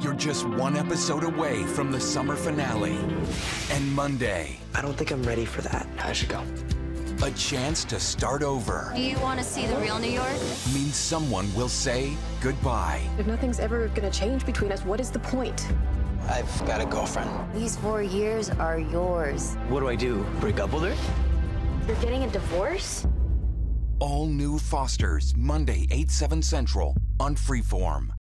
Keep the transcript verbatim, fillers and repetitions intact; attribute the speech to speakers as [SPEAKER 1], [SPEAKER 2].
[SPEAKER 1] You're just one episode away from the summer finale. And Monday,
[SPEAKER 2] I don't think I'm ready for that. I should go.
[SPEAKER 1] a chance to start over
[SPEAKER 3] Do you want to see the real New York?
[SPEAKER 1] means someone will say goodbye.
[SPEAKER 4] If nothing's ever gonna change between us, what is the point?
[SPEAKER 2] I've got a girlfriend.
[SPEAKER 3] These four years are yours.
[SPEAKER 2] What do I do? Break up with her?
[SPEAKER 3] You're getting a divorce?
[SPEAKER 1] All new Fosters, Monday, eight, seven Central on Freeform.